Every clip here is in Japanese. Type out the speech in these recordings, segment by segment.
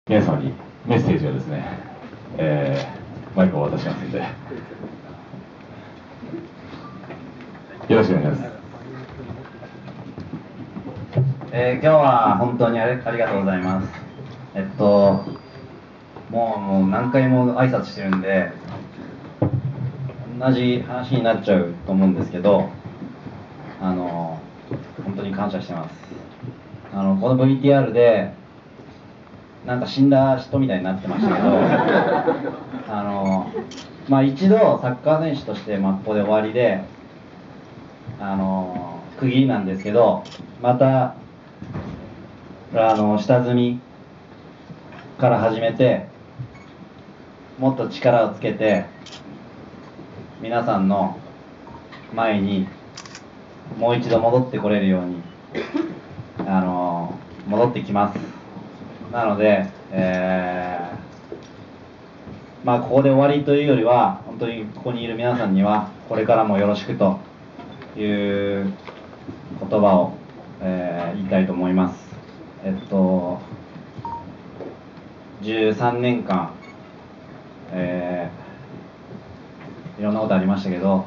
皆様にメッセージをですね、マイクを渡しますので、よろしくお願いします。 今日は本当にありがとうございます。もう何回も挨拶してるんで、同じ話になっちゃうと思うんですけど、本当に感謝してます。この VTR で、なんか死んだ人みたいになってましたけど、一度サッカー選手としてここで終わりで、区切りなんですけど、また下積みから始めて、もっと力をつけて皆さんの前にもう一度戻ってこれるように戻ってきます。なので、ここで終わりというよりは、本当にここにいる皆さんにはこれからもよろしくという言葉を、言いたいと思います。13年間、いろんなことありましたけど、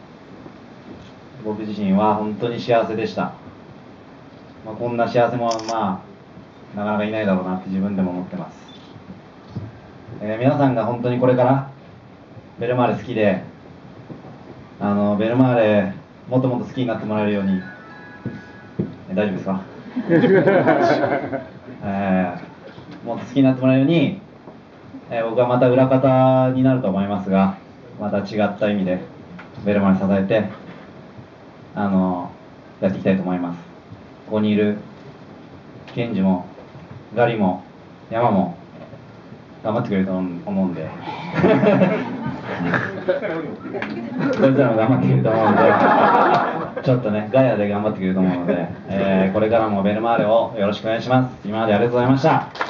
僕自身は本当に幸せでした。こんな幸せもなかなかいないだろうなって自分でも思ってます。皆さんが本当にこれからベルマーレ好きで、ベルマーレもっともっと好きになってもらえるように、大丈夫ですか？もっと好きになってもらえるように、僕はまた裏方になると思いますが、また違った意味でベルマーレ支えてやっていきたいと思います。ここにいるケンジもガリも山も頑張ってくれると思うんでこいつらも頑張ってくれると思うんで、ちょっとねガヤで頑張ってくれると思うので、これからもベルマーレをよろしくお願いします。今までありがとうございました。